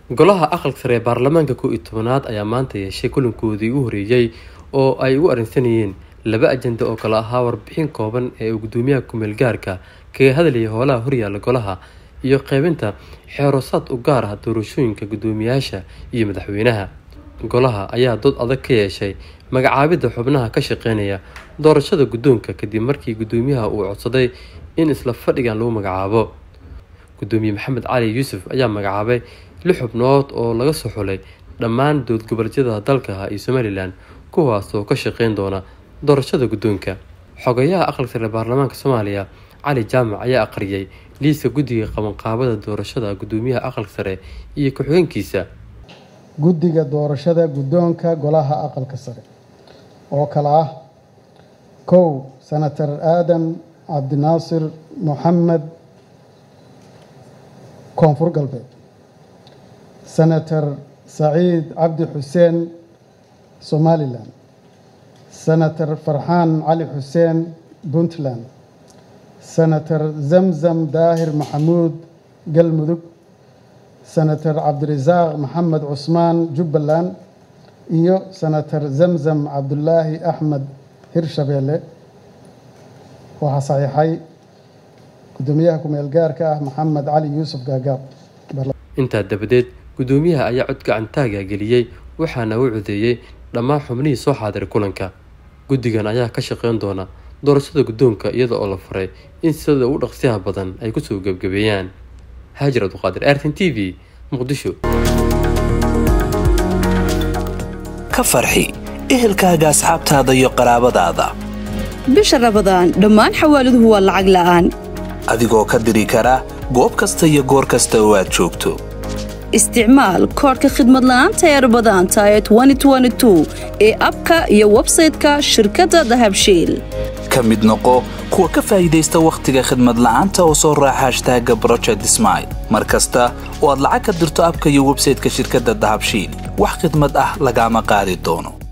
golaha aqalka sare ee baarlamaanka 11aad ayaa maanta yeeshay kulankoodii ugu horeeyay oo ay ugu arrinsanayeen laba ajenda oo kala ahaa warbixin kooban ee gudoomiyaha ku-meel gaarka kaga hadlayay howlaha horyaala golaha iyo qaybinta xeeroosaad u gaar ah doorashooyinka gudoomiyaasha iyo madaxweynaha. golaha ayaa dood adag ka yeeshay magacaabidda xubnaha ka shaqeynaya doorashada guddoonka kadib markii gudoomiyaha uu codsaday in isla fadhigan lagu magacaabo. gudoomiye maxamed cali yuusuf ayaa magacaabay 6 xubnood oo laga soo xulay dhammaan dowlad goboleedyada dalka iyo Somaliland kuwaas oo ka shaqeyn doona doorashada guddoonka. xogayaha aqalka sare ee baarlamaanka Soomaaliya Cali Jaamac ayaa aqriyay liiska guddiga qabanqaabada doorashada gudoomiyaha aqalka sare iyo ku-xigeenkiisa. guddiga doorashada guddoonka golaha aqalka sare oo kala ah 1 Senator Aadan Cabdinaasir Mohamed koonfur galbeed, Senator Saciid Cabdi Xuseen Somaliland, Senator Farxaan Cali Xuseen Puntland, Senator Zamzam Daahir Maxamuud Galmudug, Senator Cabdirasaaq Maxamed Cusmaan Jubbaland iyo Senator Zamzam Cabdullaahi Axmed Hirshabeelle. waxaa saxiixay gudoomiyaha ku-meel gaarka ah Maxamed Cali Yuusuf Gaagaab. intaa dabadeed gudoomiyaha ayaa cod gacan taaga geliyay waxaana uu codeeyay dhammaan xubnihii soo xaadiray kulanka. guddigan ayaa ka shaqeyn doona doorashada guddoonka iyada oo la faray in sida ugu dhaqsiyaha badan ay ku soo gabagabeeyaan. Haajir Abduqaadir, RTN TV, Muqdisho. ka farxi ehelkaaga, asxaabtaada iyo qaraabadaada. bisha Ramadaan dhammaan xawaaladuhu waa lacag la'aan adigoo ka diri kara goob kasta iyo goor kasta oo aad joogto. isticmaal koodhka khidmad la'aanta ee Ramadaanta ee 2022 ee abka iyo website-ka shirkadda Dahabshiil. ka mid noqo kuwa ka faa'iideysta waqtiga khidmad la'aanta oo soo raaca #Project Smile mar kasta oo aad lacag ka dirto abka iyo website-ka shirkadda Dahabshiil. wax khidmad ah lagama qaadi doono.